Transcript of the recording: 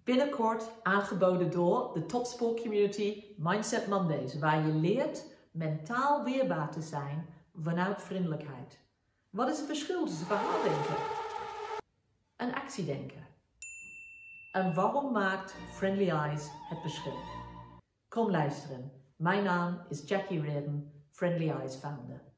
Binnenkort aangeboden door de Topsport Community Mindset Mondays, waar je leert mentaal weerbaar te zijn vanuit vriendelijkheid. Wat is het verschil tussen verhaaldenken en actiedenken? En waarom maakt Friendly Eyes het verschil? Kom luisteren. Mijn naam is Jackie Reardon, Friendly Eyes founder.